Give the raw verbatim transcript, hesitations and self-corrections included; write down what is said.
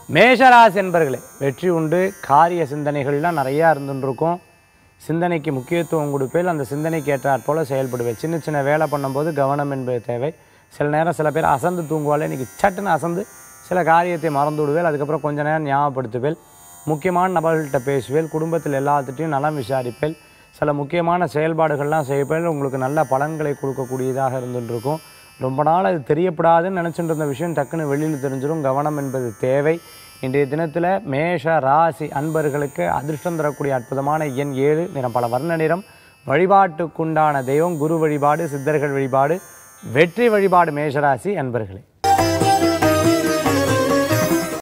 மேஷராசி என்பர்களே, வெற்றி உண்டு. காரிய சிந்தனைகள்லாம் நிறையா இருந்துருக்கும். சிந்தனைக்கு முக்கியத்துவம் கொடுப்பேன். அந்த சிந்தனைக்கு ஏற்றாற் போல் செயல்படுவேன். சின்ன சின்ன வேலை பண்ணும்போது கவனம் என்பது தேவை. சில நேரம் சில பேர் அசந்து தூங்குவாள். இன்றைக்கி சட்டுன்னு அசந்து சில காரியத்தை மறந்து விடுவேன். அதுக்கப்புறம் கொஞ்ச நேரம் ஞாபகப்படுத்துவேன். முக்கியமான நபர்கள்ட்ட பேசுவேன். குடும்பத்தில் எல்லாத்துட்டையும் நலம் விசாரிப்பேன். சில முக்கியமான செயல்பாடுகள்லாம் செய்வேன். உங்களுக்கு நல்ல பலன்களை கொடுக்கக்கூடியதாக இருந்துருக்கும். ரொம்ப நாள் அது தெரியப்படாதுன்னு நினச்சிட்டு இருந்த விஷயம் டக்குன்னு வெளியில் தெரிஞ்சிடும். கவனம் என்பது தேவை. இன்றைய தினத்தில் மேஷ ராசி அன்பர்களுக்கு அதிர்ஷ்டம் தரக்கூடிய அற்புதமான எண் ஏழு, நிறம் பல வர்ண நிறம். வழிபாட்டுக்குண்டான தெய்வம் குரு வழிபாடு, சித்தர்கள் வழிபாடு, வெற்றி வழிபாடு. மேஷராசி அன்பர்களே.